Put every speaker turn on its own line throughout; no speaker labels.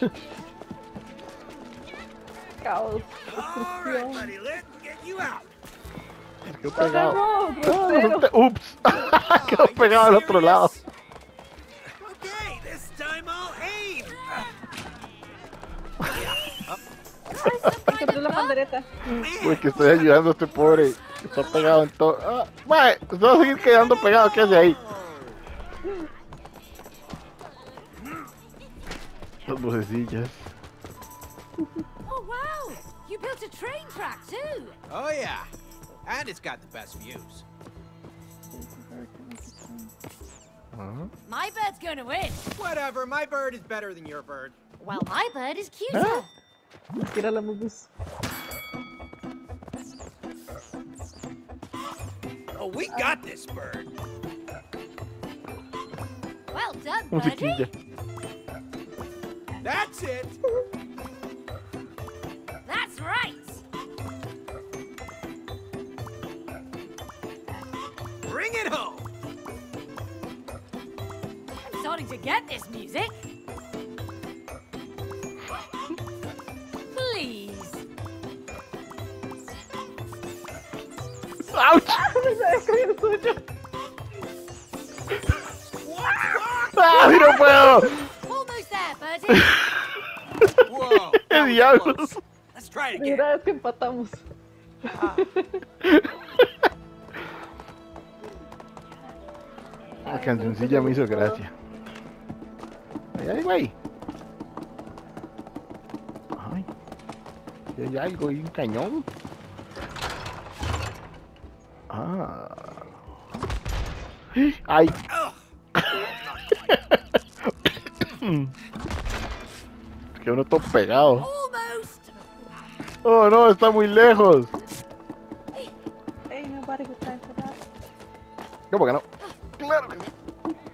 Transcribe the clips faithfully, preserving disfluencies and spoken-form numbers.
Caos.
Alright, buddy, let's get you out.
Quedó pegado.
No,
Ah,
grosero.
resulta- Ups. Quedó pegado al otro lado.
Okay, this time I'll aim.
Encontré la pandereta.
Uy, que estoy ayudando a este pobre. Que está pegado en todo. Ah, mae, se va a seguir quedando pegado. ¿Qué hace ahí? Las lucecillas.
Oh wow! You built a train track too.
Oh yeah, and it's got the best views.
Ah.
My bird's gonna win.
Whatever, my bird is better than your bird.
Well, my bird is cuter.
Huh?
Tira la mugus.
Oh, we got this bird.
Well done,
Musiquilla.
birdie.
That's it.
That's right.
Bring it home.
I'm starting to get this music. Please.
¡Auch!
Me sabes con el suyo.
¡Ah, sí, no puedo!
Almost there, birdie.
Whoa.
¡Qué
that was
diablos!
close. Let's try it again.
Mira, es que empatamos.
La cancioncilla me hizo gracia. Ahí hay, güey. Ay. Aquí hay algo, hay un cañón. Ah. Ay. Que uno todo pegado.
Almost.
Oh no, está muy lejos.
Hey, nobody got time for that.
¿Cómo que no? Claro que sí.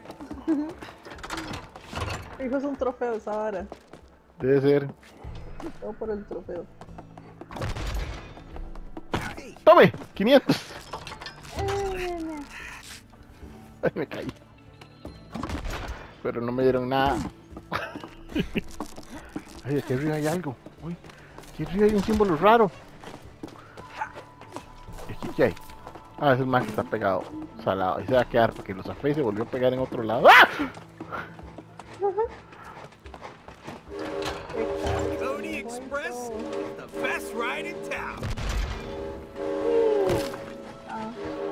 Hijo, es un trofeo esa vara.
Debe ser.
Todo por el trofeo.
¡Tome! quinientos.
Eh,
Ay, me caí. Pero no me dieron nada. Ay, aquí arriba hay algo. Uy, aquí arriba hay un símbolo raro. ¿Y aquí qué hay? Ah, ese es más que está pegado. Salado. Ahí se va a quedar porque lo zafé y se volvió a pegar en otro lado. ¡Ah!
Cody Express, the best ride in town.
Ah.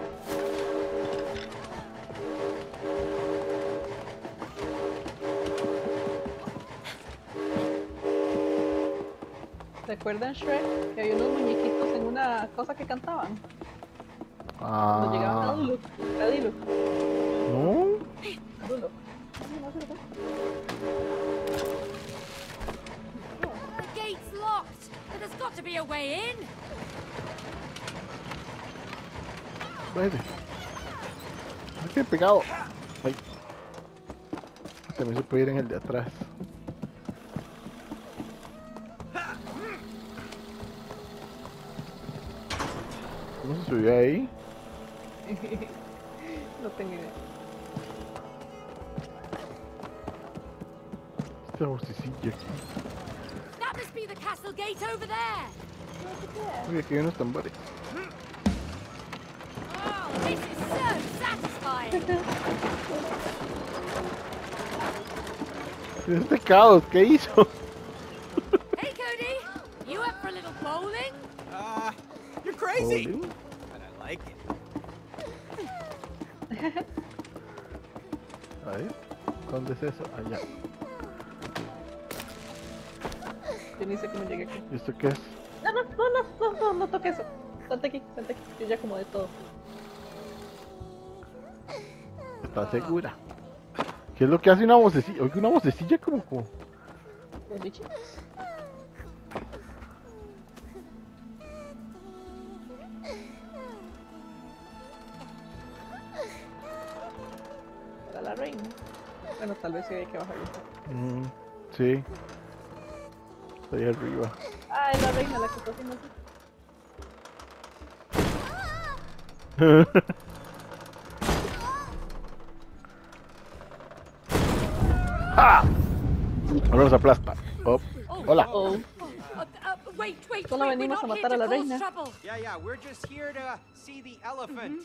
¿Recuerdan Shrek? Que había unos muñequitos en una cosa que cantaban. Cuando llegaban a
Ah.
Dulo. A Dilo.
No.
A Dulo. No, no, no, no.
The gate's locked, but there's got to be a way in.
Puede. Aquí pegado. Ay. También se puede ir en el de atrás. ¿Cómo se subió ahí?
No tengo idea.
Esta vocecilla aquí.
That must be the castle gate over there.
Uy, aquí hay unos tambores.
Oh, this is so satisfying.
Este caos, ¿qué hizo?
Hey, Cody, you up for a little bowling?
Uh, you're crazy.
Bowling.
But I like it.
A ver, ¿dónde es eso? Allá.
Yo ni sé cómo llegué aquí.
¿Y esto qué es?
No, no, no, no, no, no, no toques eso. Sante aquí, sante aquí. Yo ya como de todo.
¿Estás segura? ¿Qué es lo que hace una vocecilla? Oye, una vocecilla como... como...
Los bichos. Para la reina. Bueno, tal vez sí hay que bajarlo.
Mm, sí. Está ahí arriba.
Ah, es la reina la que está haciendo así.
¡Ah! Ahora nos aplasta. Oh, hola.
Oh,
Oh, uh, uh, wait, wait,
Solo
wait, we're
venimos a
not here
matar a
to
la
cause
reina.
trouble.
Yeah, yeah, we're just here to see the elephant.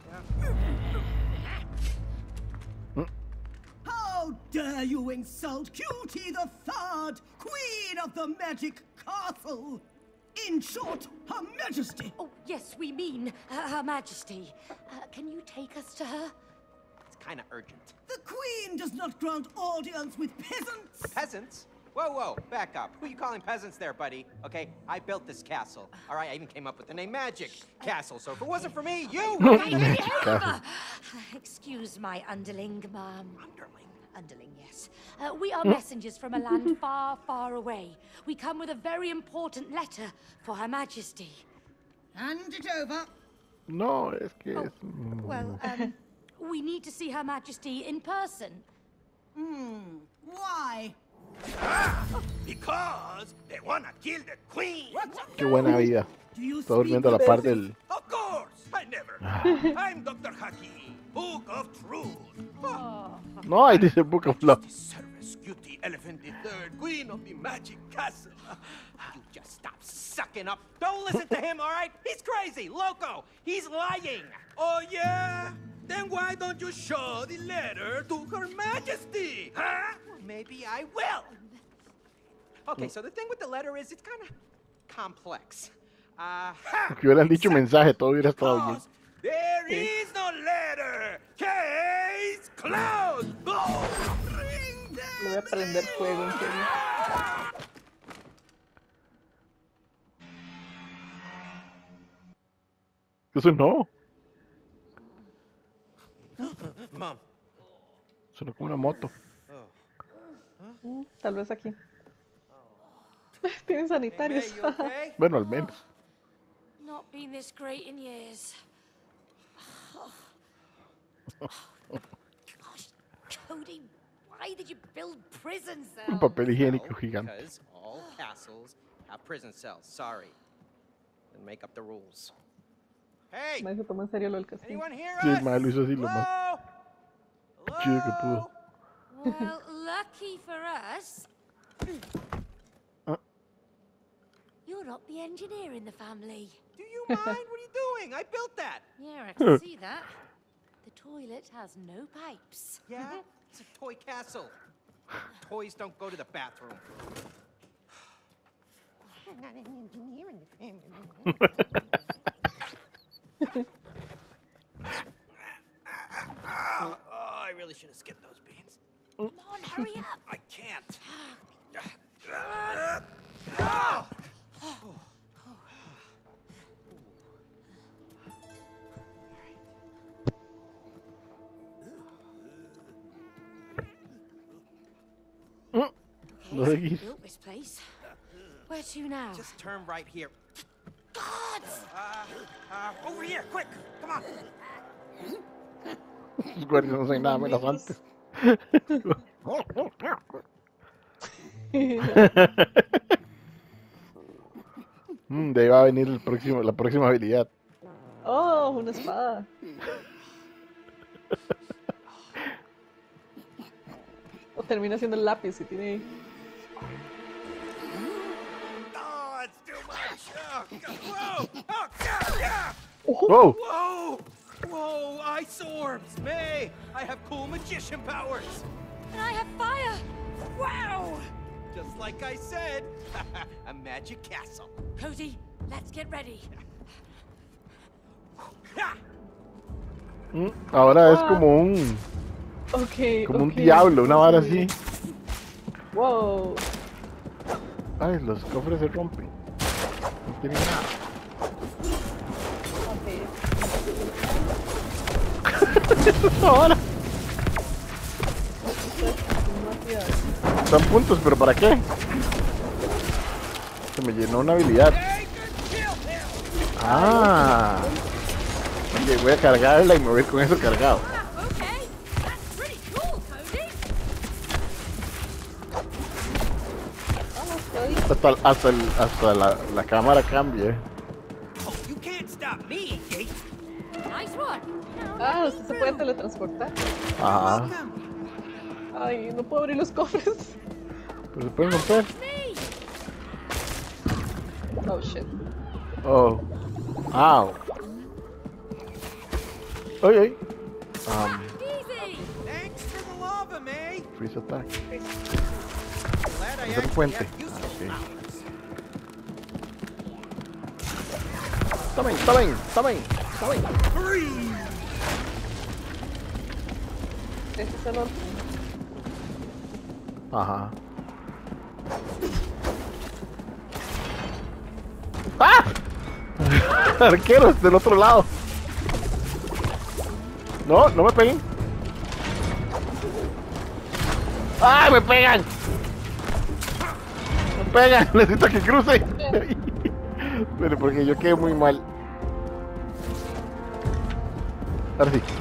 How dare you insult Cutie the Third, Queen of the Magic Castle? In short, Her Majesty.
Oh, yes, we mean uh, Her Majesty. Uh, can you take us to her?
It's kind of urgent.
The Queen does not grant audience with peasants.
Peasants? Whoa, whoa, back up. Who you calling peasants there, buddy? Okay, I built this castle. All right, I even came up with the name Magic Castle, so if it wasn't for me, you...
Uh, excuse my underling, ma'am.
Underling.
Underling, yes. Uh, we are messengers from a land far, far away. We come with a very important letter for Her Majesty.
Hand it over.
No, es que
Oh,
es... mm,
well, um, we need to see Her Majesty in person.
Hmm. Why?
Because they wanna kill the queen.
Qué buena vida.
Do you
Está durmiendo a la par del...
Of course, I never. I'm Doctor Haki, Book of Truth.
No, ahí dice Book of Love.
Service, Cutie Elephant the Third, Queen of the Magic Castle. You just stop sucking up. Don't listen to him, all right? He's crazy, loco. He's lying. Oh, yeah? Then why don't you show the letter to Her Majesty? Huh? Well, maybe I will. Okay, so the thing with the letter is it's kind of complex. Uh,
Que hubieran dicho mensaje, todo hubiera estado bien.
because there is no letter. Case closed. Oh, ring
le voy a prender fuego, en serio.
Eso no.
Mom.
Sonó como una moto.
Mm, Tal vez aquí. Tienen sanitarios.
Hey, you okay?
Bueno, al menos.
Not been this great in years. Gosh, Cody, why did you build prison
Un
cells?
papel higiénico
Well,
gigante.
because all castles have prison cells. Sorry. Then make up the rules. Hey,
Nadie se tomó en serio lo del castillo.
anyone here?
Sí, el
us?
mae lo hizo así lo más
Hello?
chido que pudo.
Well, lucky for us.
Uh.
You're not the engineer in the family.
Do you mind? What are you doing? I built that.
Yeah, I can see that. The toilet has no pipes.
Yeah, it's a toy castle. Toys don't go to the bathroom. I'm not an engineer in the family. Oh, I really should have skipped those beans.
Come on, hurry up.
I can't. Oh!
No
Okay, so we
seguís.
built this place. Where to now?
Just turn right here.
God!
Uh, uh, over here, quick! Come on!
Los guardias no hacen nada amenazantes. Mm, de ahí va a venir el próximo, la próxima habilidad.
Oh, una espada. O termina siendo el lápiz y tiene.
Oh, it's too much! Oh, God. Whoa! Oh, God, yeah!
¡Wow!
Whoa! Whoa, ice orbs! May! I have cool magician powers!
And I have fire! Wow!
Just like I said, a magic castle.
Cody, let's get ready.
Ha!
Mm, ahora es como un,
Ok.
como un
ok,
diablo, una vara así.
Wow.
Ay, los cofres se rompen. No tienen nada.
Ok.
Ahora.
Demasiado.
Dan puntos, pero ¿para qué? Se me llenó una habilidad.
Hey, good kill him!
Ah. Ok, voy a cargarla y me voy con eso cargado.
Ah, okay. That's pretty cool, Cody.
Vamos, Cody.
Hasta, hasta, el, hasta la, la cámara cambia.
Oh, you can't stop me, Gate!
Nice one.
Ah, usted se puede teletransportar.
Ajá.
Ay, no puedo abrir los cofres.
Pero se pueden romper.
Me.
Oh shit.
Oh. Ow. Ay, ay. Um,
Easy!
Thanks for the lava, May.
freeze attack.
Glad I
Es el
actually
puente.
have useful
Ok.
powers.
Tomen, tomen, tomen, tomen.
Freeze!
Este es el otro.
Ajá. ¡Ah! Arqueros del otro lado. No, no me peguen. ¡Ah, me pegan! Me pegan, necesito que cruce. Pero porque yo quedé muy mal. Ahora sí.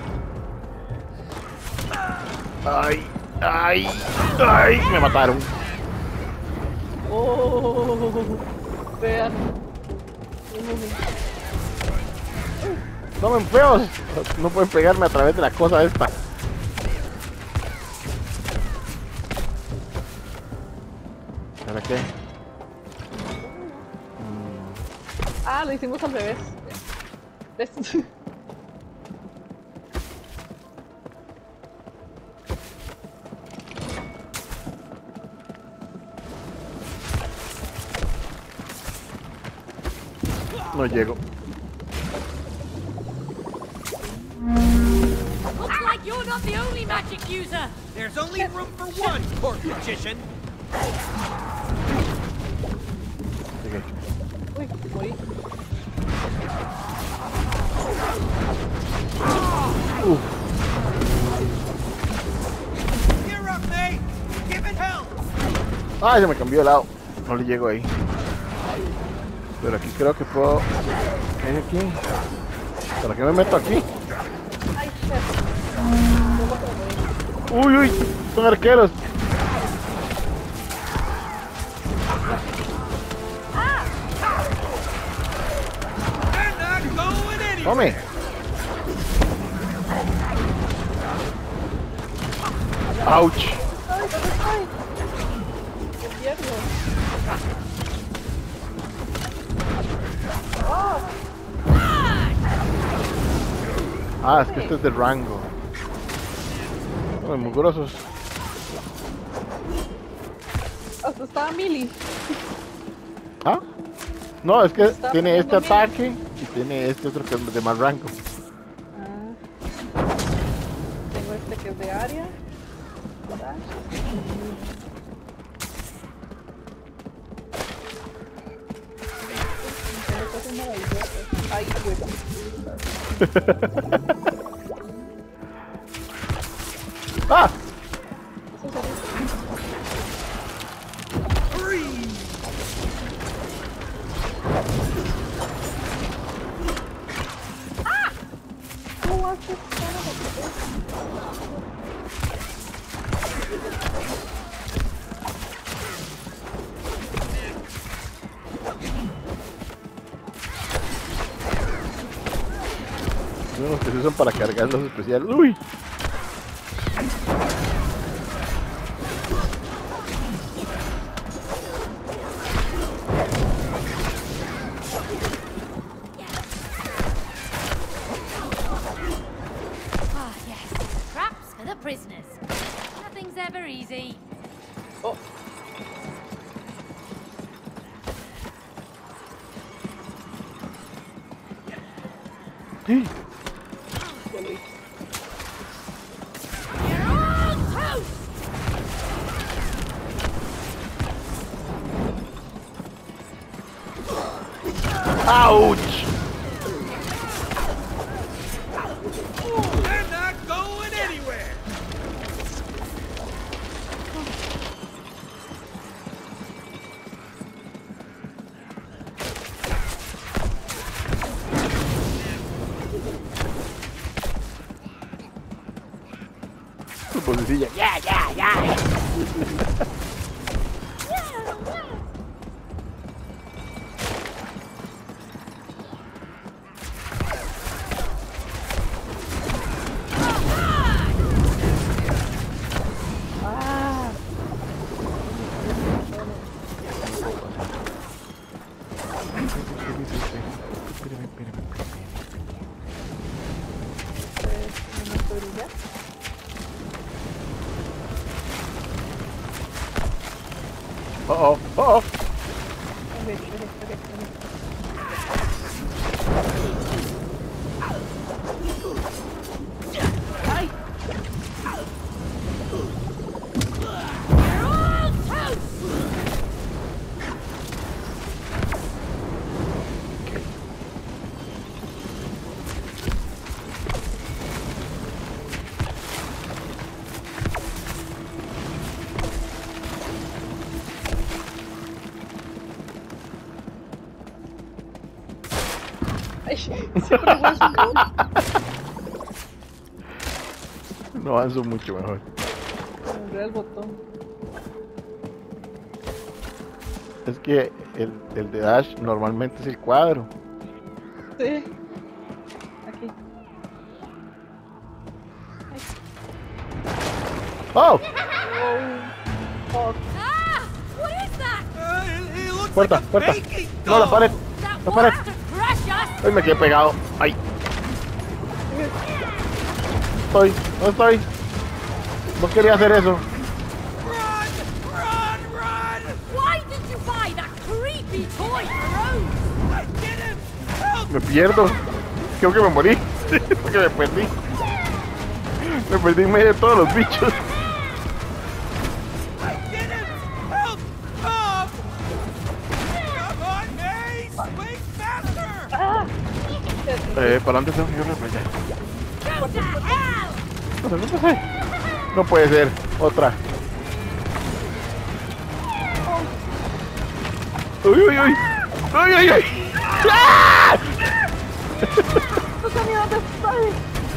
Ay, ay, ay, me mataron.
Oh, vean.
Tomen feos. No pueden pegarme a través de la cosa esta. ¿Para qué?
Ah, lo hicimos al revés. ¿Ves?
No llego.
Looks like you're not the only magic user.
There's only room for one, court magician.
Llegué.
Uy, morí.
Uf.
Gear up, May. Give it hell.
Ay, se me cambió de lado. No le llego ahí. Pero aquí creo que puedo. ¿Qué hay aquí? ¿Para qué me meto aquí?
Ay, shit.
Uy, uy, son arqueros.
They're not going anywhere.
Tome. Ouch.
Ay, ¿dónde estoy? ¡Qué pierdo! ¡Oh!
Ah, es que este es de rango. Uy, muy grosos.
Hasta estaba Millie.
¿Ah? No, es que
Está
tiene este
poniendo
ataque y tiene este otro que es de más rango.
Ah. Tengo este que es de área. Dash. Tengo cosas maravillosas. Ay, güey.
¡Ah!
Eso es horrible.
Freeze.
¿Cómo haces para
Son unos que se usan para cargar los especiales. ¡Uy!
Ah, yes. Traps for the prisoners. Nothing's ever easy.
Oh,
¡Sí!
ya lo hice.
You're all toast!
¡Ouch!
They're not going anywhere.
Su posecilla. ¡Ya, ya, ya!
Ah.
Oh, oh, oh, oh.
Ok, ok, ok, ok. ¡Ay!
You're all toast!
Ay, siempre fue eso.
No avanzo mucho mejor.
Agarré el botón.
Es que el, el de dash normalmente es el cuadro.
Sí. Aquí.
¡Oh!
Oh. Oh.
Ah! What is that?
Uh, he, he looks
Puerta,
like a
puerta.
baking
No, la
doll.
pared.
That
La
won't
pared.
have to crush us!
Ay, me quedé pegado. Ay. Estoy, no estoy. No quería hacer eso.
Run! Run! Run!
Why did you buy that creepy toy for Rose?
I did it! Help!
Me pierdo. Creo que me morí. Porque me perdí. Me perdí en medio de todos los bichos.
I did it! Help! Up! Come on, Mace! Swing faster!
¡Ah!
Eh, para adelante tengo que irme para allá.
Go to hell!
No sé, no sé. No puede ser. Otra. Uy, uy, uy. Uy, uy, uy. ¡Ah!
¡No sabía dónde estoy!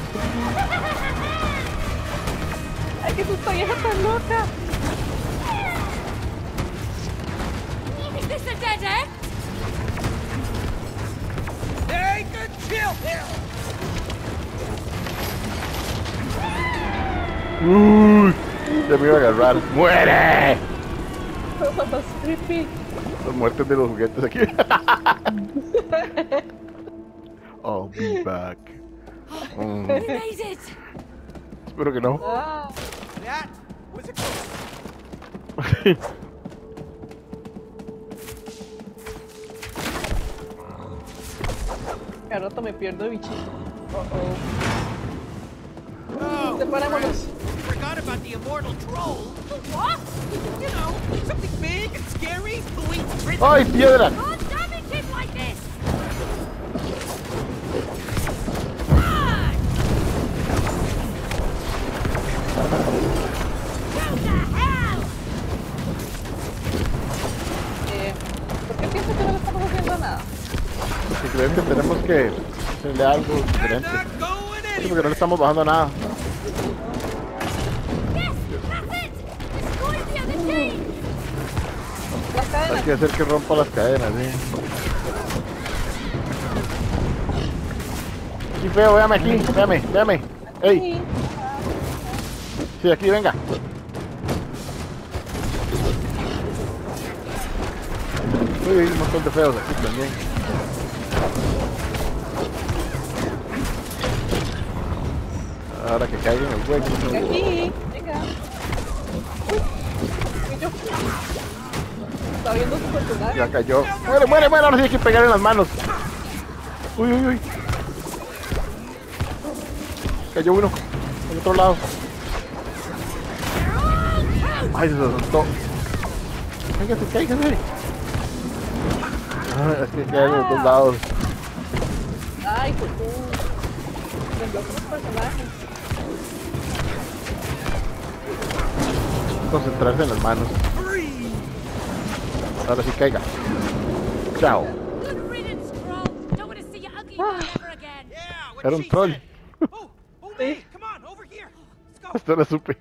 ¡Ay, qué susto vieja tan loca!
Is this a dead end?
Take a chill pill!
Uy, ya me iba a agarrar. ¡Muere!
Cosa más creepy.
Las muertes de los juguetes aquí. I'll be back. Mm,
We made it!
espero que no.
Ah,
That was a close.
cada rato me pierdo de bichito. Oh, oh.
Oh,
Separémonos.
forgot about the immortal troll.
What?
You know, something big and scary who eats prison.
¡Ay, piedra!
Can't damage him like this! Ah! Go to hell!
Eh, ¿por qué pienso que no le estamos haciendo nada?
Porque creo que tenemos que hacerle algo
I'm
diferente.
not going
Sí,
anywhere.
porque no le estamos bajando nada.
Yes, that's it! Destroy the other team!
Las
Hay
cadenas.
que hacer que rompa las cadenas, ¿eh? Aquí feo, véame aquí, véame, véame. ¡Ey!
Sí.
Sí, aquí, venga. Uy, hay un montón de feos aquí también. Ahora que caigan en el hueco.
Aquí. Venga. Uy. Y yo. Está viendo su personaje.
Ya cayó. Muere, muere, muere. Ahora sí hay que pegar en las manos. Uy, uy, uy. Cayó uno. Al otro lado. Ay, se soltó. Cáigate, cáigate. Ah, es que caen en los dos lados.
Ay, pues tú. Vendió con los personajes.
Concentrarse en las manos. Ahora sí caiga. Chao.
Good riddance, troll! Don't want to see your ugly one ever again!
Yeah, what
Era un
she
troll.
said. Oh, oh, me. Come on, over here. Let's go.
Hasta la supe.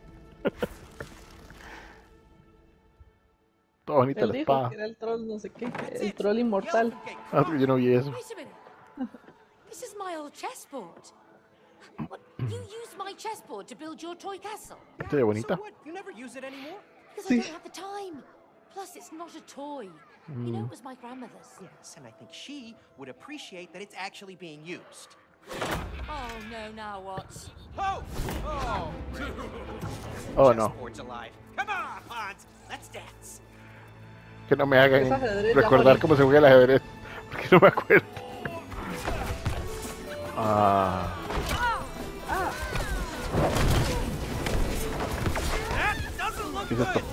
Toda bonita
Él
la
dijo
espada.
que era el troll no sé qué. El troll inmortal.
Okay,
Ah, yo no vi eso.
Wait a minute. This is my old chessboard. What? You used my chessboard to build your toy castle?
Se ve bonita.
So what? You never use it anymore?
Because I don't have the time. Plus, it's not a toy. You know, it was my grandmother's.
Yes, and I think she would appreciate that it's actually being used.
Oh, no, now what?
Oh! Oh!
Oh no.
Chessboard's alive. Come on, Hans. Let's dance.
que no me hagan
Es ajedrez, ya
recordar
morí.
cómo se juega el ajedrez. Porque no me acuerdo. Ah.
That doesn't look
¿Qué es esto?
good.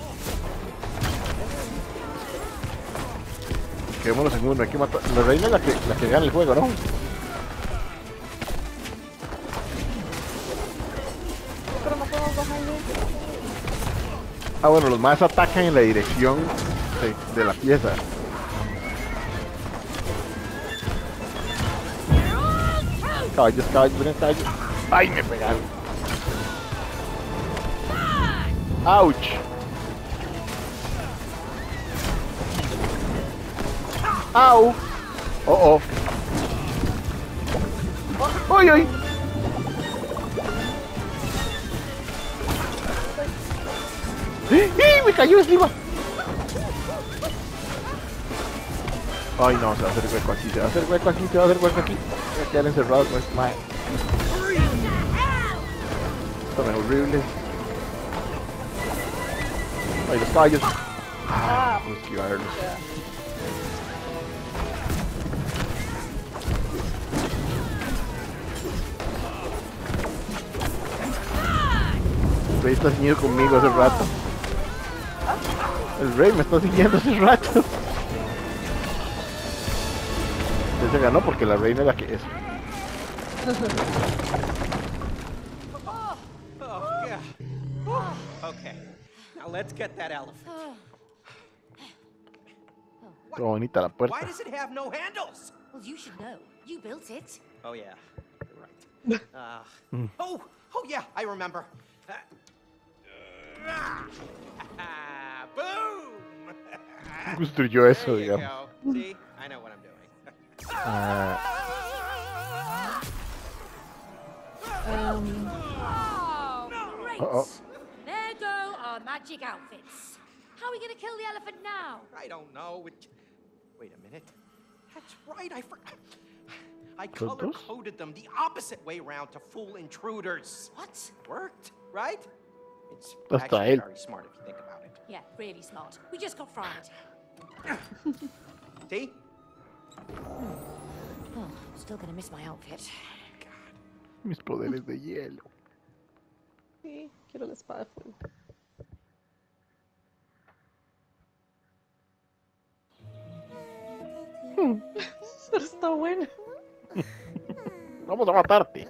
Quedémonos en uno, hay que matar. La reina es la que, la que gana el juego, ¿no?
Pero no podemos bajarle.
Ah, bueno, los más atacan en la dirección de, de la pieza. Caballos, caballos, miren caballos. ¡Ay, me pegaron! ¡Auch! ¡Au! ¡Oh, oh! ¡Uy, uy! ¡Eh! ¡Eh! ¡Me cayó encima! Ay, no, se va a hacer hueco aquí, se va a hacer hueco aquí, se va a hacer hueco aquí. Voy a quedar encerrado con este mae. Esto es horrible. Ay, los caballos. Ah, pues esquivarlos. El rey está siguiendo conmigo hace rato. El rey me está siguiendo hace rato. Él se ganó porque la reina es la que es.
Oh, yeah. Whew. Okay. Now let's get that elephant.
Qué bonita la
Why
puerta.
does it have no handles?
Well, you should know. You built it.
Oh yeah, you're right. Uh, oh, oh yeah, I remember. Uh, uh, boom!
Construyó eso,
There you
digamos.
go. See, I know what I'm doing.
Ah,
Um,
Oh, great.
Uh-oh.
There go our magic outfits. How are we going to kill the elephant now?
I don't know. It... Wait a minute. That's right. I forgot. I
Todos?
color coded them the opposite way around to fool intruders.
What?
Worked, right? It's
Hasta
actually
él.
very smart if you think about it.
Yeah, really smart. We just got fried.
See?
Oh, still going to miss my outfit.
mis poderes de hielo.
sí, quiero la espada de fuego. Pero está bueno.
Vamos a matarte.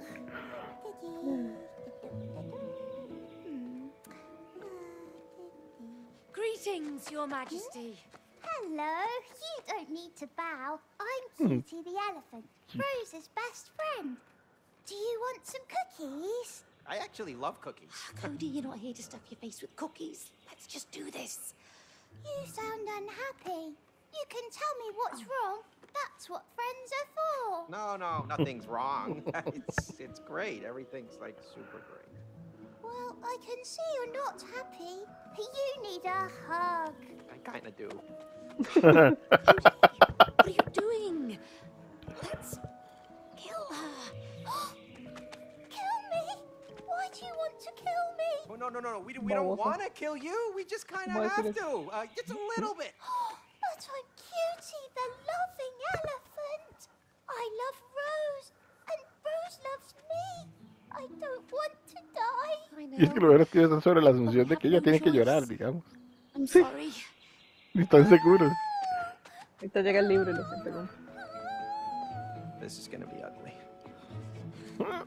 Greetings, Your Majesty.
Hello, you don't need to bow. I'm Cutie the elephant, Rose's best friend. Do you want some cookies?
I actually love cookies.
Cody, you're not here to stuff your face with cookies. Let's just do this.
You sound unhappy. You can tell me what's wrong. That's what friends are for.
No, no, nothing's wrong. it's it's great. Everything's like super great.
Well, I can see you're not happy. You need a hug.
I kind of do.
What are you doing? Let's kill her.
Kill me? Why do you want to kill me?
Oh no, no, no, no. We we don't
Babosa.
want to kill you. We just kind
Voy a
of
decir
have
eso.
to. Uh, just a little bit.
But I'm Cutie the loving elephant. I love Rose, and Rose loves me. I don't want to die.
I know.
Y es que lo verás que están sobre la asunción de que ella tiene que llorar, digamos.
I'm sorry.
Y están seguros.
Ahorita llega el libro y los interrumpe.
This is gonna be ugly.
Oh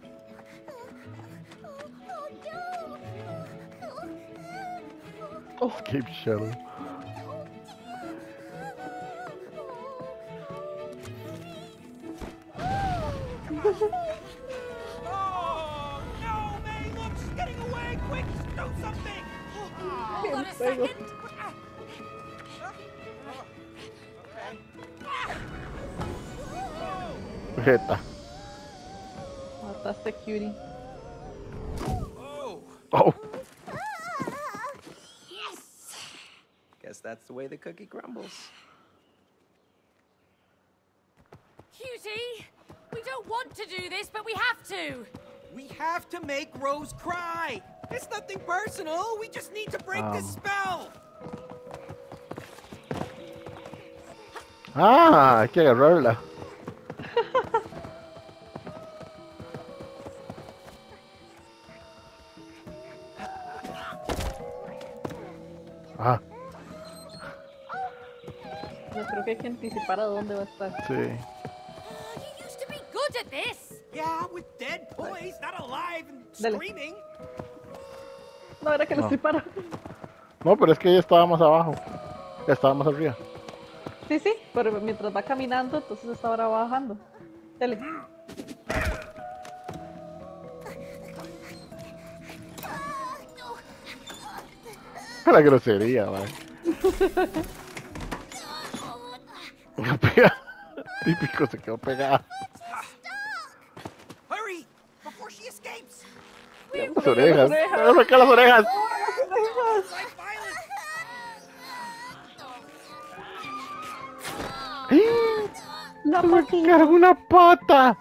no!
Oh,
Cape Shadow.
Oh no, May! Look, she's getting away! Quick, do something!
Hold on a second.
Sujeta.
mataste a Cutie.
Oh,
Oh.
Yes.
guess that's the way the cookie crumbles.
Cutie, we don't want to do this, but we have to.
We have to make Rose cry. It's nothing personal. We just need to break this
Um.
spell.
Ah, hay que agarrarla. Ah,
Yo creo que hay que anticipar a dónde va a estar.
sí.
Oh, you used to be good at this.
Yeah, with dead boys, not alive and
Dale.
screaming.
No, era que lo
No.
estoy parando.
No, pero es que ella estaba más abajo. Ella estaba más arriba.
Sí, sí, pero mientras va caminando, entonces está ahora bajando. Dale.
La grosería, vale. Me pega. Típico, se quedó pegada.
Hurry, before she escapes.
Las orejas. Me voy a sacar las orejas.
Like violence.
La
Me
patita.
cargó una pata.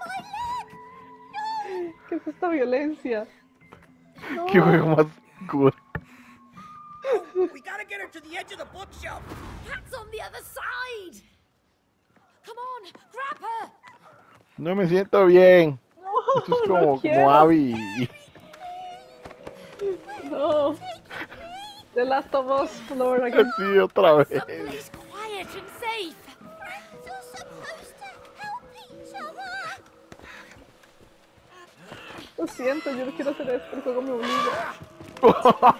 ¿Qué es esta violencia?
Qué juego más good.
We gotta get her to the edge of the bookshelf.
Cat's on the other side. Come on, grab her.
No me siento bien. Esto es
no
como,
quiero.
como Abby.
No. The Last of Us, Lord, again.
Sí, otra vez.
Someplace quiet and safe.
Friends are supposed to help each other.
Lo siento, yo no quiero hacer esto, el juego me obliga.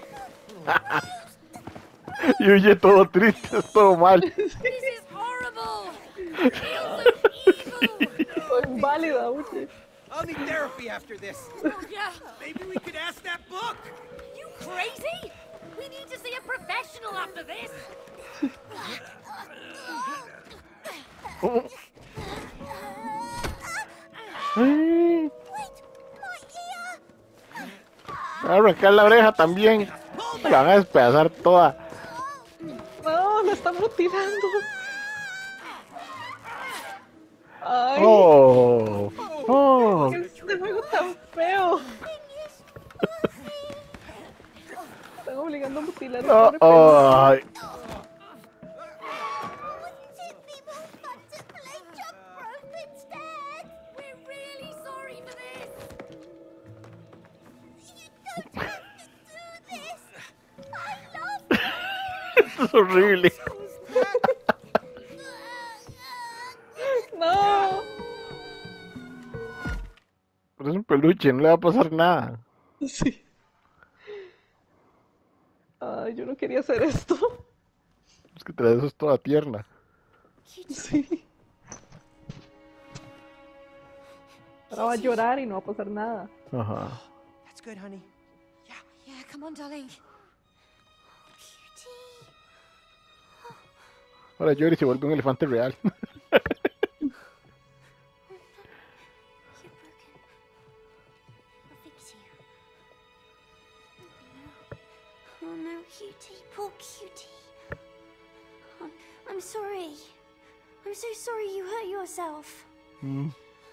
Y oye, todo triste, es todo mal.
This is horrible. You feel so evil.
Soy inválida, oye.
I'll need therapy after this.
Oh, yeah.
Maybe we could ask that book.
You crazy? We need to see a professional after this.
Ay,
Wait, my ear.
me voy a arrancar la oreja también. Me la van a despedazar toda.
No, la están mutilando. Ay,
Oh, oh.
¿qué es este juego tan feo? Están obligando a mutilar a
No,
un pobre perro.
ay.
Wouldn't it be more fun to play jump rope instead?
We're really sorry for this.
You don't have to do this. I love
Esto es horrible.
No.
Pero es un peluche, no le va a pasar nada.
Sí. Ay, yo no quería hacer esto.
Es que traes eso es toda tierna.
Sí. Ahora va a llorar y no va a pasar nada.
Ajá.
That's good, honey.
Yeah, come on, darling.
Ahora llora y se vuelve un elefante real.
You're broken. I'll fix you. Oh no, Cutie, poor Cutie. I'm, I'm sorry. I'm so sorry you hurt yourself.
Mm.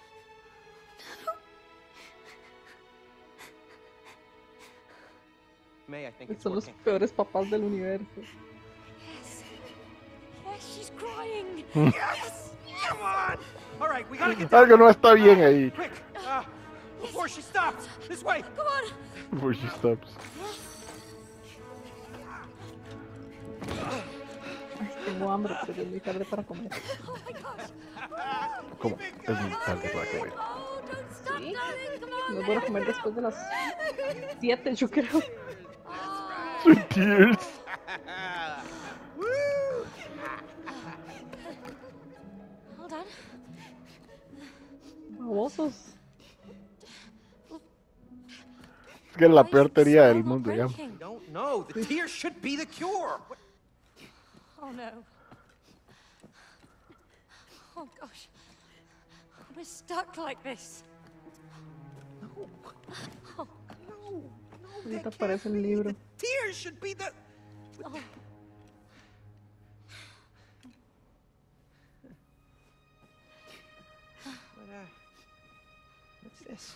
May, I think it's
Son los
working.
peores papás del universo.
Yes. Yes, she's crying.
Yes! Come on! All right, we gotta get down.
Algo no está bien ahí.
Quick! Uh, before she stops! This way!
Come on.
Before she stops.
Ay, tengo hambre, pero ya es muy tarde para comer.
Oh my gosh.
¿Cómo? Es muy tarde para comer.
Oh, don't stop,
Sí.
darling. Come on.
Me voy a comer después de las siete, yo creo.
Sweet tears.
Woo!
Hold on.
Babosos.
Es que es la
Why is
peor
the
teoría del
smile not
mundo, ya.
breaking?
Don't know. The tears should be the cure. What?
Oh no. Oh gosh. We're stuck like this. Oh,
Ahorita aparece el libro.
The tears should be the.
oh.
What, uh, what's this?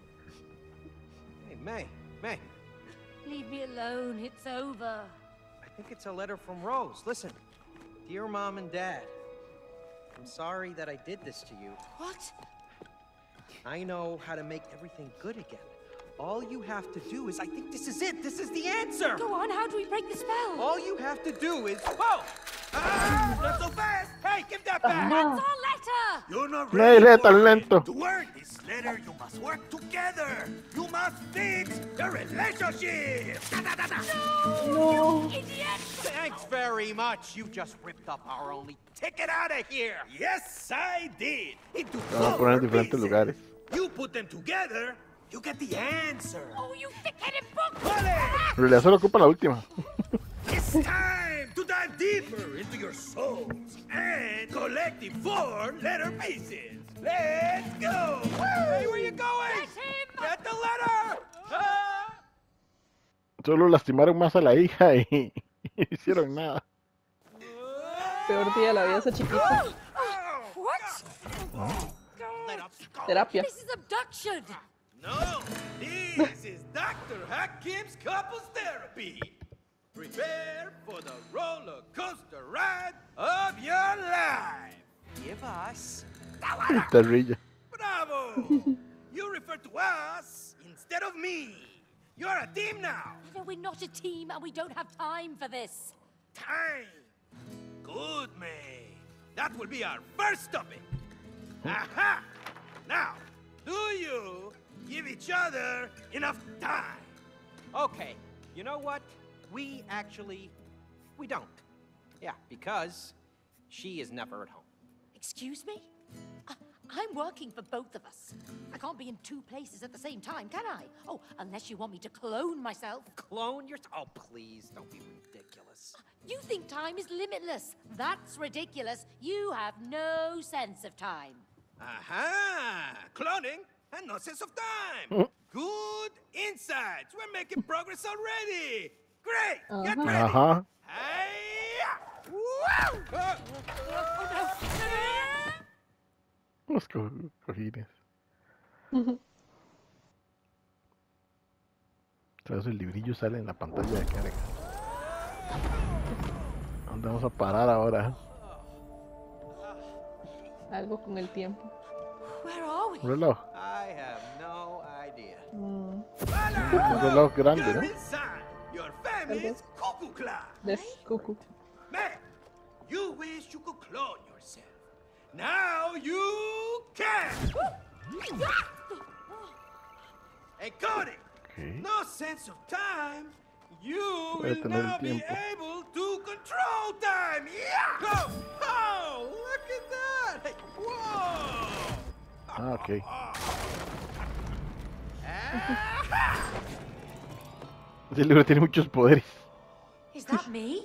Hey, May, May.
Leave me alone. It's over.
I think it's a letter from Rose. Listen. Dear Mom and Dad, I'm sorry that I did this to you.
What?
I know how to make everything good again. All you have to do is, I think this is it. This is the answer.
Go on, how do we break the spell?
All you have to do is, whoa! Ah, not so fast! Hey, give that back!
That's our letter!
You're not
No,
ready
es
for
tan
it.
lento.
To earn this letter, you must work together. You must fix the relationship. Da, da, da, da.
No.
Idiot!
Thanks very much. You just ripped up our only ticket out of here. Yes, I did. Into
Vamos a poner en
four
diferentes
pieces.
lugares.
You put them together, you get the answer.
Oh, you thick-headed book!
Vale.
En realidad solo ocupa la última.
It's time to dive deeper into your souls and collect the four letter pieces. Let's go! Hey, where you going?
Get him!
Get the letter! Ah!
Solo lastimaron más a la hija y, y no hicieron nada.
Peor día de la vida esa chiquita.
What?
Let up, go.
Terapia.
This is abduction!
No, this is Doctor Hakim's couples therapy. Prepare for the roller coaster ride of your life. Give us
Terrible.
bravo. You refer to us instead of me. You're a team now.
No, we're not a team and we don't have time for this.
Time. Good, May. That will be our first topic. Aha! Now, do you give each other enough time? Okay, you know what? We actually, we don't. Yeah, because she is never at home.
Excuse me? I- I'm working for both of us. I can't be in two places at the same time, can I? Oh, unless you want me to clone myself.
Clone yourself? Oh, please, don't be ridiculous.
You think time is limitless. That's ridiculous. You have no sense of time.
Aha! Cloning and no sense of time. Good insights. We're making progress already. Great. Get ready.
Ajá.
Hey! Woo! Uh,
Oh, no.
Los co cojines. Entonces el librillo sale en la pantalla de carga. ¿Dónde vamos a parar ahora?
Algo con el tiempo.
Where are we?
Un reloj.
I have no idea.
Mm,
Un reloj grande,
You're
¿no?
inside your family's cuckoo clock.
des cuckoo.
Man, you wish you could clone yourself. Now you can. Hey, Cody.
Ok.
No sense of time. You
Puede
will
tener el
now be
tiempo.
able to control time. Yeah. Go. Oh, look at that. Hey, whoa.
Ah, ok.
Ah.
Ese libro tiene muchos poderes.
Is that me?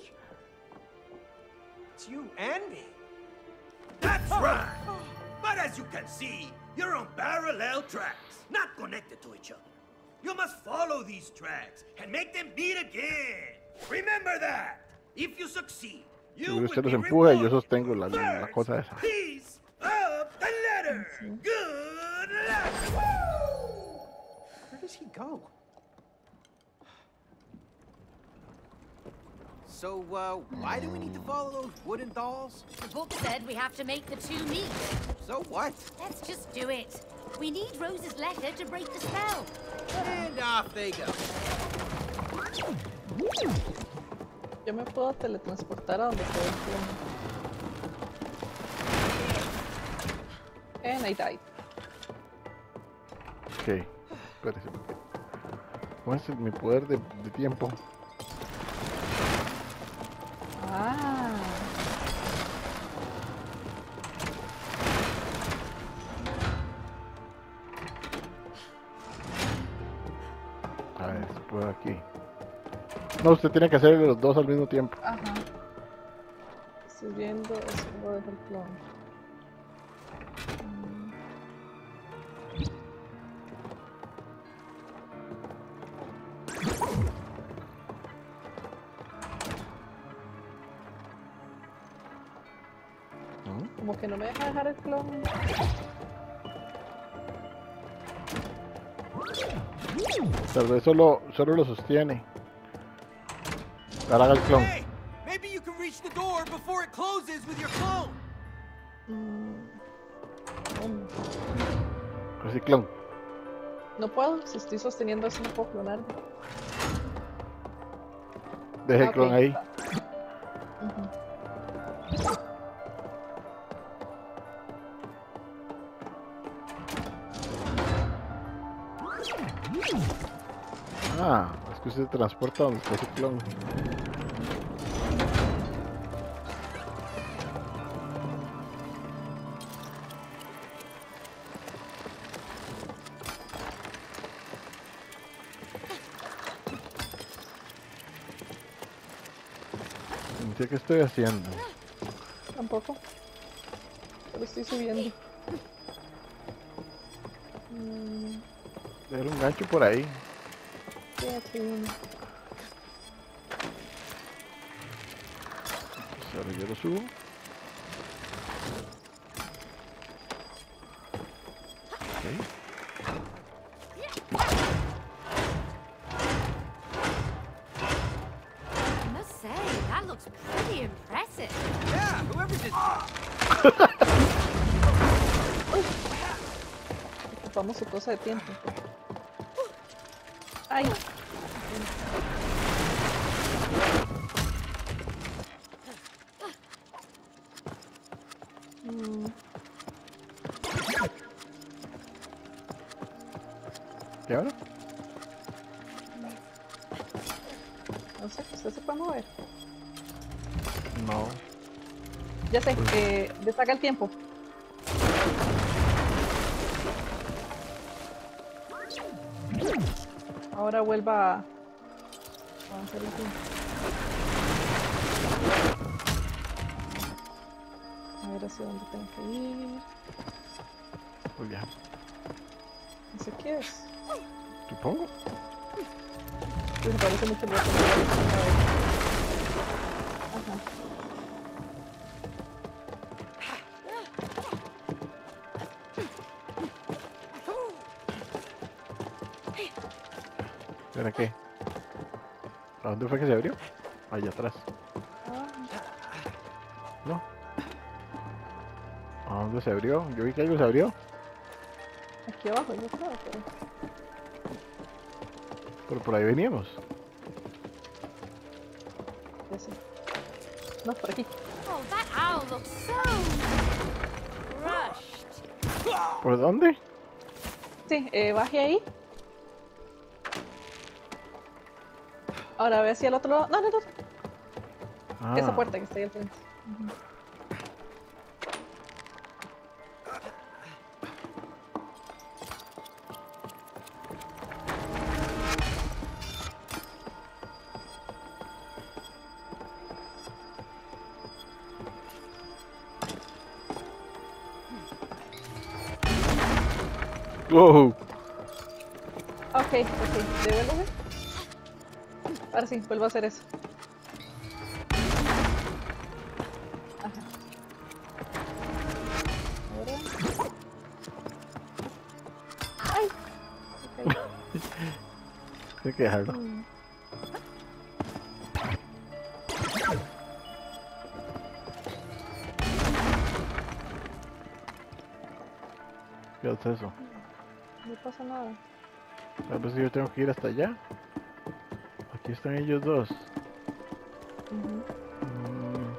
It's you and me. That's right. But as you can see, you're on parallel tracks, not connected to each other. You must follow these tracks and make them meet again. Remember that. If you succeed, you
Si
will
usted
be
los empuja y yo
rewarded.
sostengo la, la
First
cosa esa.
piece of the letter. Good luck. Woo! Where does he go? So, uh, why do we need to follow those wooden dolls?
The book said we have to make the two meet.
So what?
Let's just do it. We need Rose's letter to break the spell.
And off they go.
Yo me puedo teletransportar a donde se ve el clon. And I died.
Ok. Espérese. ¿Cómo es mi poder de, de tiempo?
Ah.
A ver, se puede aquí. No, usted tiene que hacer los dos al mismo tiempo.
Ajá. Estoy viendo, eso lo dejo el clon. Mm. Como que no me deja dejar el clon.
Tal vez solo, solo lo sostiene. Ahora haga el clon.
Hey, before it closes with your clone.
Mm.
Reciclón.
No puedo, si estoy sosteniendo eso no puedo clonar.
Deje
Ah,
el clon
ok.
ahí.
Ujú.
Ah, es que usted se transporta donde está ese clon. No sé qué estoy haciendo.
Tampoco. Pero estoy subiendo. Mm,
Dejar un gancho por ahí.
sí, aquí viene.
Pues ahora yo lo subo. Ok.
I must say, that looks pretty impressive.
Yeah, whoever did.
Ocupamos su cosa de tiempo. Ay. Mm,
¿Y ahora?
no sé, ¿usted se puede mover?
No.
Ya sé, eh, destaca el tiempo. Ahora vuelva a avanzar el tiempo. A ver hacia dónde tengo que ir.
Pues ya.
No sé qué es.
Supongo.
Sí, me parece mucho el botón de la izquierda. Ajá.
¿Espera qué? ¿A dónde fue que se abrió? Allá atrás.
Ah,
¿No? ¿A dónde se abrió? Yo vi que algo se abrió.
aquí abajo, yo creo, pero...
Pero por ahí veníamos.
Ya sé. No, por aquí.
Oh, that owl looks so crushed.
¿Por dónde?
Sí, eh, baje ahí. Ahora ve hacia el otro lado. No, no, no.
Ah,
Esa puerta que está ahí al frente.
wow.
Ok, ok. Devuélveme. Ahora sí, vuelvo a hacer eso. Ajá. Ahora. ¡Ay! Ok.
Hay que dejarlo.
Mm.
¿Qué es eso?
No pasa nada.
Tal vez yo tengo que ir hasta allá. Aquí están ellos dos.
Ujú.
Mm.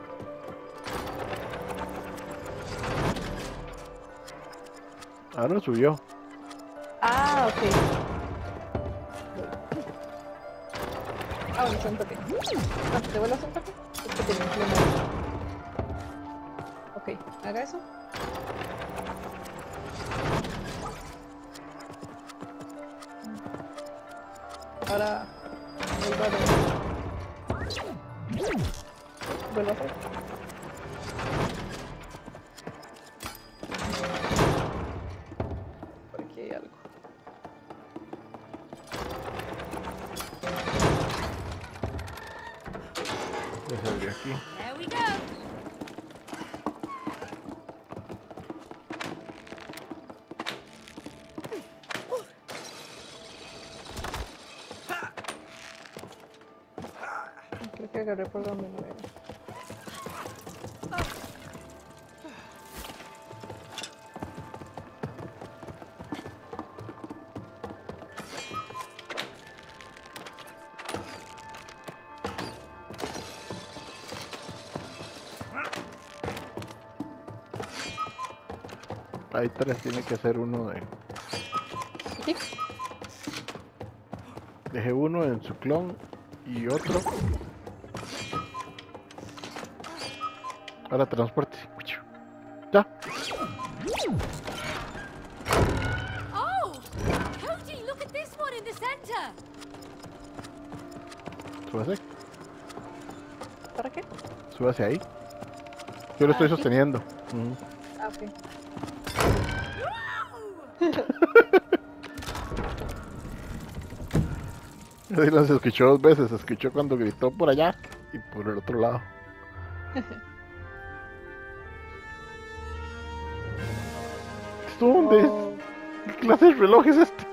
Ahora subió.
Ah, ok. Ah, bueno, un toque. Ah, ¿te vuelvo a hacer un toque? Es que tenía que mover. Ok, haga eso. Ahora vuelvo a ver. Vuelvo a hacer. Por aquí hay algo.
Ya se abrió aquí.
There we go.
Creo que agarré por donde no era.
Hay tres, tiene que hacer uno de...
¿Sí?
Deje uno en su clon y otro. Ahora transporte. Ya.
Oh! Cody, look at this one in the center!
Súbase.
¿Para qué?
Súbase ahí. Yo lo estoy
Ah, ¿aquí?
sosteniendo. Mm.
Ah, ok.
Dylan se escuchó dos veces. Se escuchó cuando gritó por allá y por el otro lado. ¿Esto dónde es?
Oh.
¿Qué clase de reloj es este?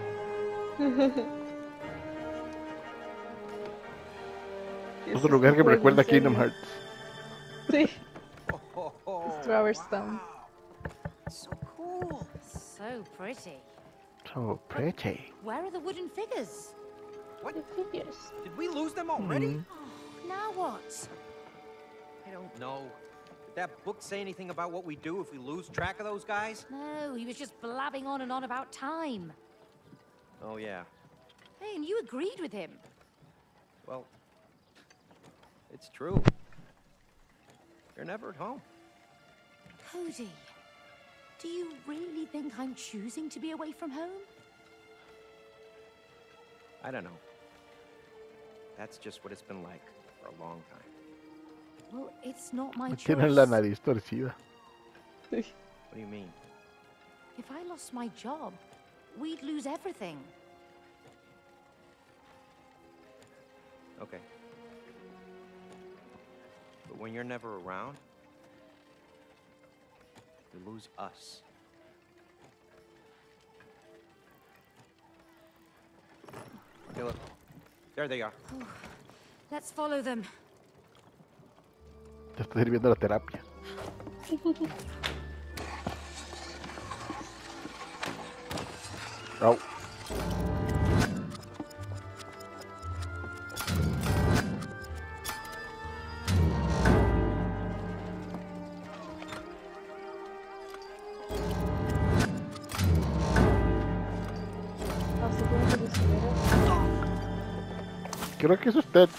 Otro lugar que me
Juego,
recuerda a
en serio.
Kingdom Hearts.
Sí,
Oh, oh, oh,
Traverse Town.
wow. So cool.
So pretty.
So pretty.
Where are the wooden figures?
What?
The figures.
Did we lose them already?
Mm.
Oh, now what?
I don't know. Did that book say anything about what we do if we lose track of those guys?
No, he was just blabbing on and on about time.
Oh, yeah.
Hey, and you agreed with him.
Well, it's true. You're never at home.
Cody, do you really think I'm choosing to be away from home?
I don't know. That's just what it's been like for a long time.
Well, it's not my choice.
Tienen la nariz torcida.
What do you mean?
If I lost my job, we'd lose everything.
Okay. But when you're never around, you lose us. Hey, look. There they are.
Let's follow them.
Te está sirviendo la terapia. Au.
Así como que dispara.
Creo que es usted.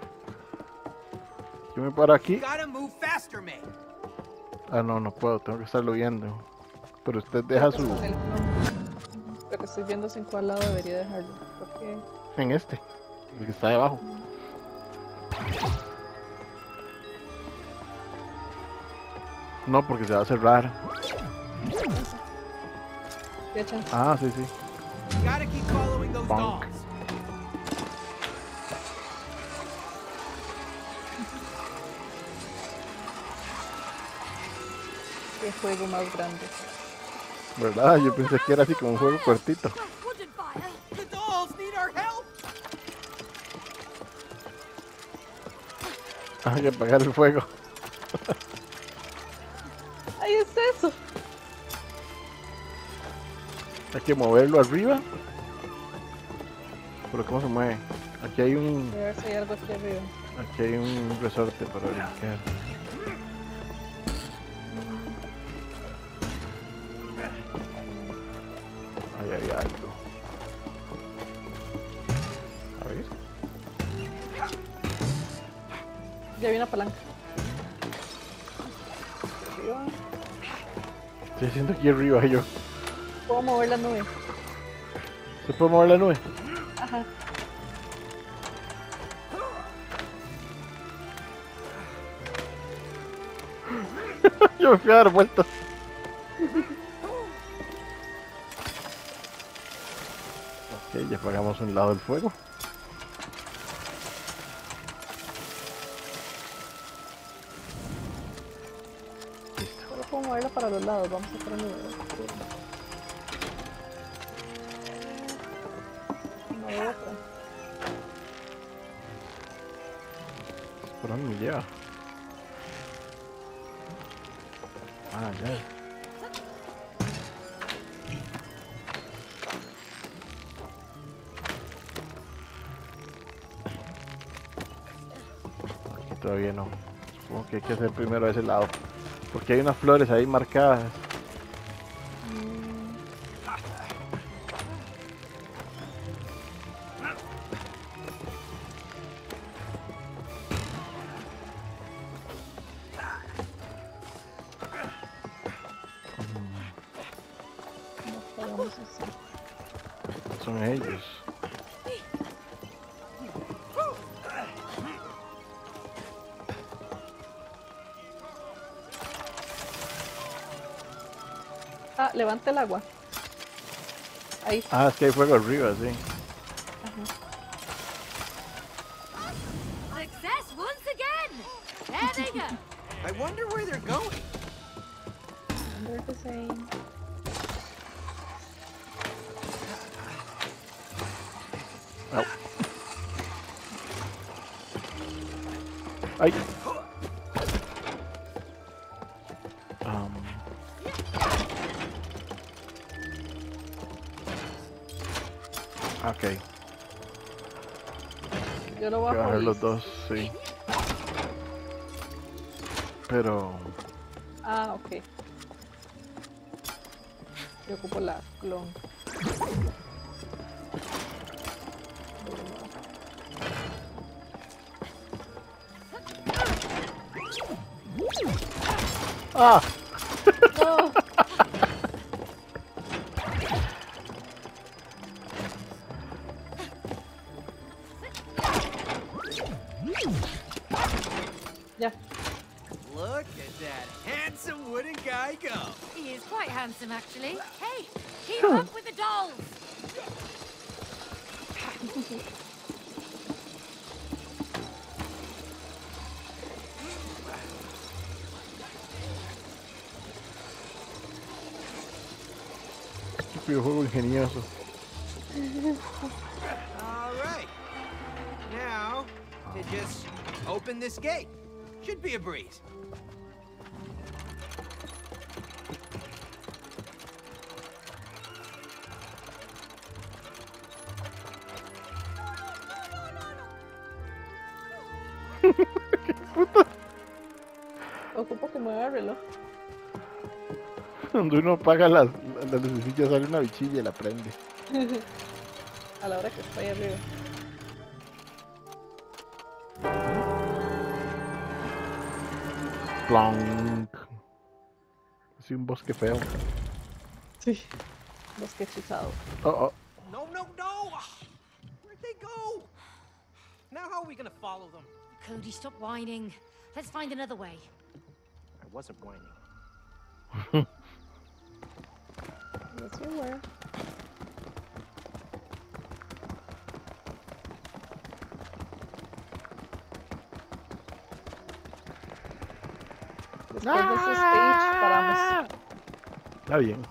Yo me paro aquí.
Gotta move faster, man.
Ah, no, no puedo. Tengo que estarlo viendo. Pero usted deja su...
Con el clon. Lo que estoy viendo es en cuál lado debería dejarlo. Porque
En este. El que está debajo. No, porque se va a cerrar.
ya chance.
Ah, sí, sí.
Gotta keep following those
Bonk.
dogs.
Qué juego más grande.
¿Verdad? Yo pensé que era así como un juego cortito.
Wooden fire.
The dolls need our help.
Hay que apagar el fuego.
¡Ay, es eso!
Hay que moverlo arriba. Pero ¿cómo se mueve? Aquí hay un...
Voy a ver si hay algo aquí arriba.
Aquí hay un resorte para brincar. Ahí hay algo. A ver.
Ya vi una palanca. Arriba.
Estoy haciendo aquí arriba yo.
Puedo mover la nube.
¿Se puede mover la nube?
Ajá.
Yo me fui a dar vueltas. Ok, ya apagamos un lado del fuego.
Solo puedo moverla para los lados. Vamos a hacer la nube. No veo otra.
¿Por dónde me lleva? Ah, ya. Aquí todavía no. Supongo que hay que hacer primero ese lado. Porque hay unas flores ahí marcadas.
Eso sí.
Son ellos.
Ah, levanta el agua. Ahí.
Ah, es que hay fuego arriba, sí.
Success once again! There they go!
I wonder where they're going.
They're the same.
Au. Ay. Um. Ok,
Yo lo voy
voy a
a
bajar los
polis.
dos, sí. Pero...
Ah, ok. Yo ocupo la clon.
¡Ah!
No. Ya.
Look at that handsome wooden guy go.
He is quite handsome, actually. Hey, keep up with the dolls!
Este videojuego ingenioso.
All right. Now, to just open this gate. Should be a breeze.
Ocupo que mueva el reloj.
Cuando uno apaga las, las lucecillas sale una bichilla y la prende.
A la hora que estoy arriba.
Plonk. Así un bosque feo.
Sí. Bosque hechizado.
Oh, oh.
No, no, no! Where'd they go? Now how are we gonna follow them?
Cody, stop whining. Let's find another way.
I wasn't whining.
Yes, you were. Después de ese stage paramos.
Está bien.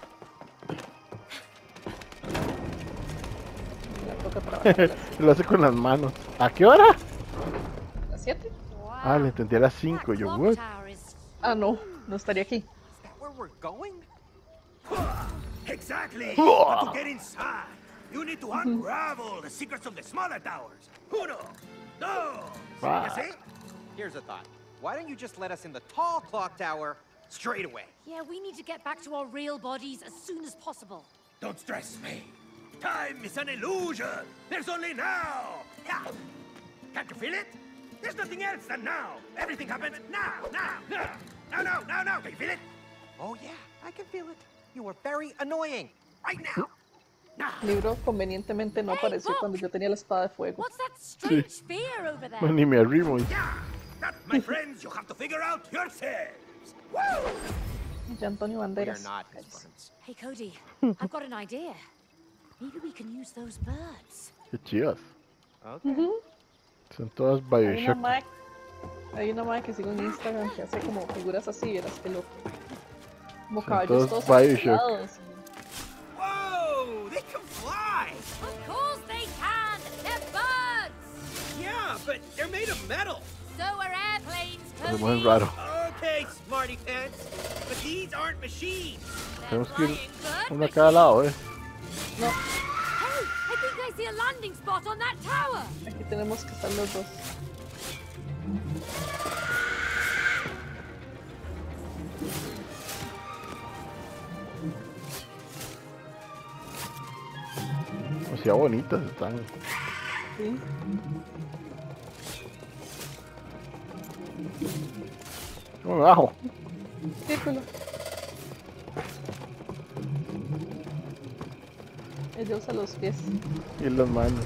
La toca para bajar
Lo hace con las manos. ¿A qué hora?
a las siete.
Wow.
Ah, le entendí a las
That
cinco. Yo,
clock
what?
tower is...
Ah, no. No estaría aquí.
Is that where we're going?
Exactly! But to get inside, you need to unravel the secrets of the smaller towers. Uno, dos.
Ah.
You see? Here's a thought. Why don't you just let us in the tall clock tower straight away?
Yeah, we need to get back to our real bodies as soon as possible.
Don't stress me. Time is an illusion. There's only now. Yeah. Can't you feel it? There's nothing else than now. Everything happens now, now, now. Now, now, now, now. Can you feel it?
Oh yeah, I can feel it. You are very annoying.
Right now. Now.
Libro convenientemente no
Hey,
apareció
Bob.
cuando yo tenía la espada de fuego.
What's that strange spear over there?
No, ni me arrimo.
Yeah. That, my friends, you have to figure out yourselves. Woo!
Ya Antonio
We are
Banderas.
not his friends.
Hey, Cody, I've got an idea. Maybe we can use those birds.
Qué chidas.
Okay.
Son todas
Hay una
Bioshock.
mae, hay una mae que sigo en Instagram que hace como figuras así, verás que loco. Como
Son
caballos
todos
todos
Bioshock.
articulados.
Whoa! They can fly.
Of course they can! They're birds!
Yeah, but they're made of metal.
So are airplanes,
Se
Cody.
mueven raro.
Okay, smarty pants. But these aren't machines.
They're
Tenemos que ir
flying bird
uno a cada lado, eh.
No,
Hey, I think I see a landing spot on that tower.
aquí tenemos que estar los dos.
O sea, bonitas están.
Sí.
¿Cómo me bajo?
Círculo.
Pues,
Ella usa los pies.
Y las manos.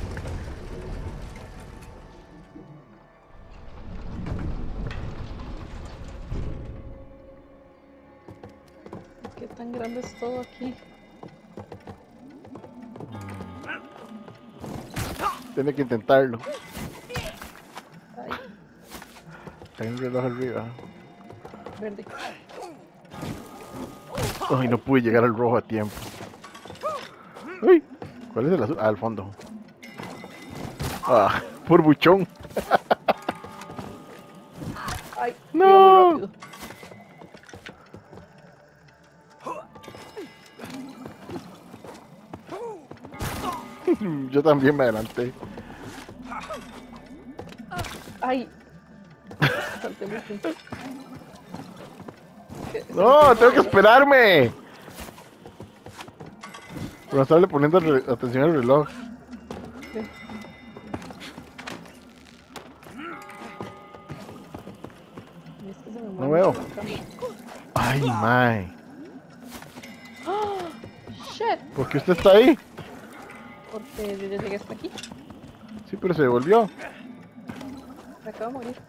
¿Qué tan grande es todo aquí?
Tiene que intentarlo.
Ay,
Hay un reloj arriba.
verde.
Ay, no pude llegar al rojo a tiempo. Uy, ¿cuál es el azul? Ah, al fondo. Ah, por buchón.
Ay,
No.
iba muy rápido.
Yo también me adelanté.
Ay. Salté muy junto. ¿Qué-
No, tengo que esperarme. Pero estarle poniendo re- atención al reloj.
¿Qué? Y es que se me
No
mueve
veo.
mucho la cámara.
Ay, mae.
Shit.
¿Por qué usted está ahí?
Porque yo ya llegué hasta aquí.
Sí, pero se devolvió.
Me acabo de morir.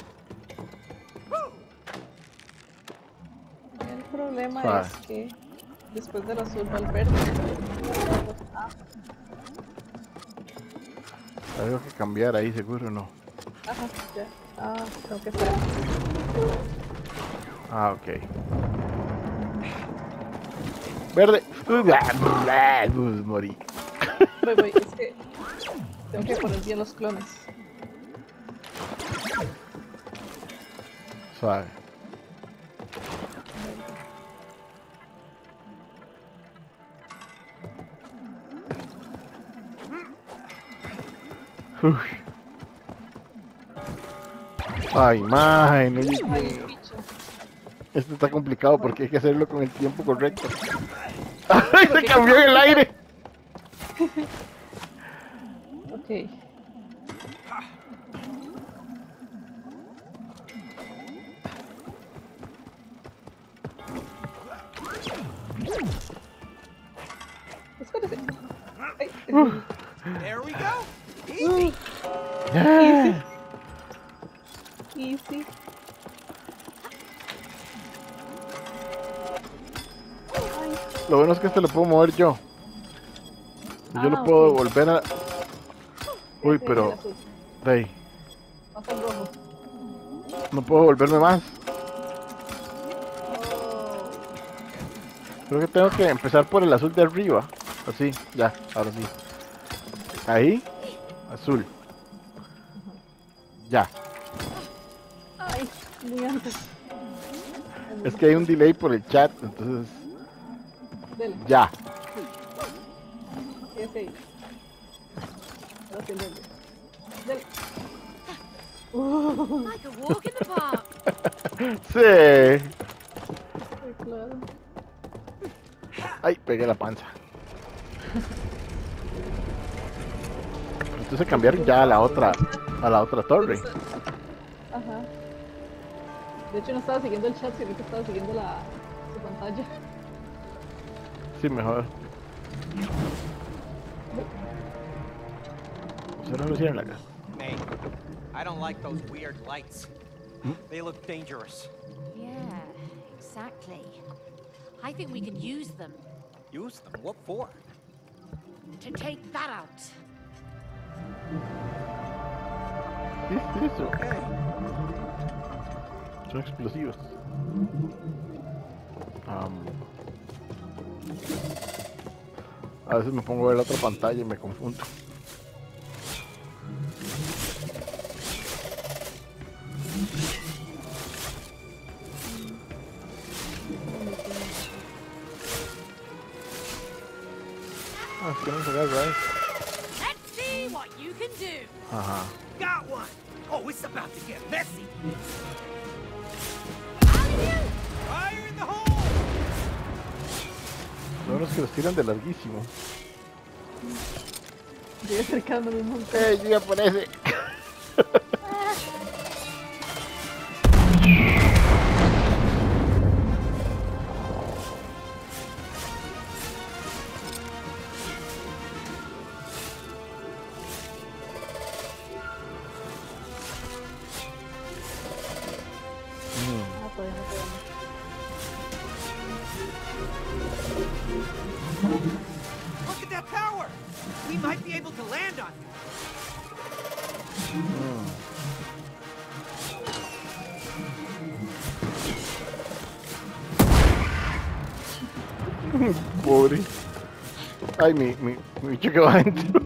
El problema
Ah.
es que después del azul va el verde. Ah,
Tengo que cambiar ahí, seguro no.
ajá, ya. Ah, tengo que esperar.
Ah, ok. Verde. Uy, bla, bla, uy, morí.
Voy, voy, es que tengo que poner bien los clones.
Suave. Uy. Ay, mae, no llegué.
Ay, bicho.
Esto está complicado porque hay que hacerlo con el tiempo correcto. ¡Ay, se cambió en el aire!
Ok. Espérate. Ay,
There we go. Easy.
¡Ya!
easy.
Lo bueno es que este lo puedo mover yo. Yo
Ah,
lo puedo
ok.
volver a... Uy,
Ese es
pero...
el azul.
De ahí.
Pasa el rojo.
No puedo volverme más.
Oh.
Creo que tengo que empezar por el azul de arriba. Así, ya, ahora sí. Ahí, azul. Ya.
Ay, muy antes.
Es que hay un delay por el chat, entonces...
Dele,
Ya.
ese ahí. Ahora sí, dele. Dele. Uh,
Like a walk in the park.
Sí.
ay, claro.
Ay, pegué la panza. Entonces cambiaron ya a la otra, a la otra torre.
Ajá. De hecho no estaba siguiendo el chat, sino que estaba siguiendo la su pantalla.
Sí, mejor. ¿Se no lo hicieron acá?
May, I don't like those weird lights. They look dangerous.
Yeah, exactly. I think we can use them
Use them? What for?
to take that out.
¿Qué es eso?
Okay.
Son explosivos. Am. A veces me pongo a ver la otra pantalla y me confundo. Ah, es que no se agarra, ¿eh?
Let's see what you can do.
Ajá.
Got one! Oh, it's about to get messy.
Fire in the hole!
Son los que los tiran de larguísimo.
Estoy acercándome un montón.
¡Eh, ya aparece! Pobre. Ay, mi, mi, mi bicho que va adentro.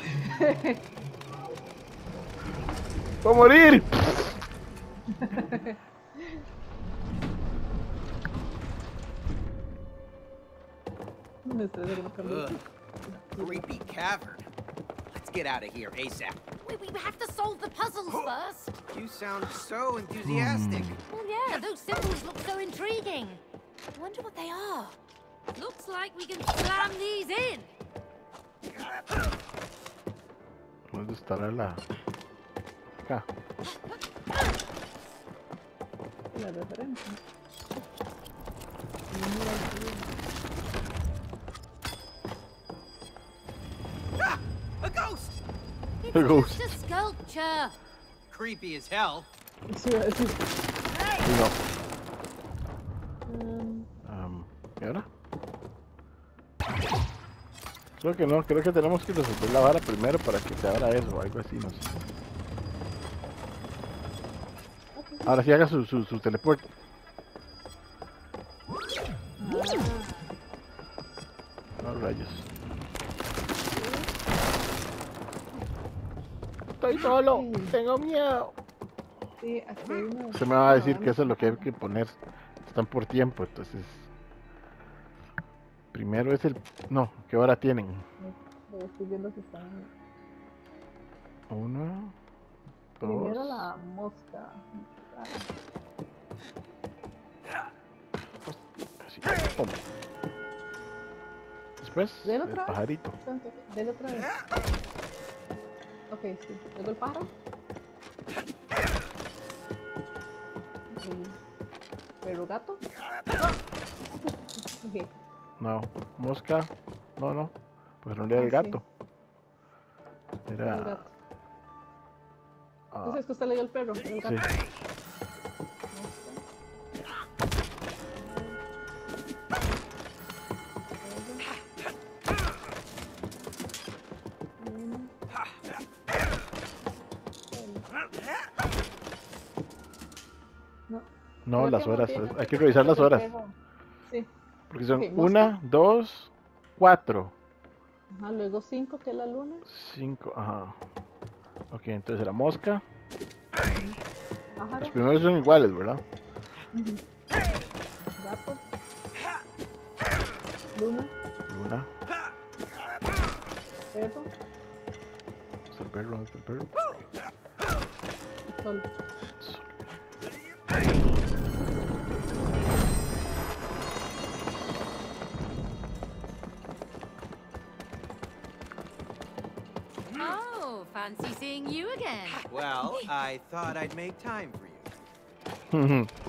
¡Va a morir!
Me estresa que no cambie.
Ugh. Creepy cavern. Let's get out of here ASAP.
We, we have to solve the puzzles first.
You sound so enthusiastic.
Well, yeah, those symbols look so intriguing. I wonder what they are. Looks like we can slam these in.
¿Dónde estará la...? Acá.
La referencia.
Ah, a ghost!
It's
A ghost.
just a sculpture.
Creepy as hell.
Sí, sí.
Sí, no.
Um,
Am, ¿Y ahora? Creo que no, creo que tenemos que resolver la vara primero para que se abra eso o algo así, no sé. Ahora sí haga su, su, su teleport. No, rayos. Estoy solo, tengo miedo.
sí, aquí hay uno.
Se me va a decir que eso es lo que hay que poner. Están por tiempo, entonces. Primero es el. No, ¿qué hora tienen?
Lo estoy viendo si están.
Uno.
Primero
Dos.
la mosca.
Así, pum. Después,
¿Del
el
otra vez?
pajarito.
Dele otra vez. Ok, sí. Luego el pájaro. El perro gato. Ok.
No, mosca. No, no. Pues no era el
Ah, sí.
gato.
El
Era.
gato.
ah,
Entonces es que usted le dio el perro. El gato.
sí.
No.
No,
Creo
las
que no
horas.
tiene-
Hay que revisar las horas.
Sí.
Porque son
Ok, mosca.
una, dos, cuatro,
Ajá, luego cinco, que es la luna.
cinco. Ajá. Ok, entonces la mosca.
Pájaro.
Los primeros son iguales, ¿verdad?
Gato. Luna.
Luna.
Perro.
¿Dónde está el perro? ¿Dónde está el perro?
Sol.
Oh, fancy seeing you again.
Well, I thought I'd make time for you.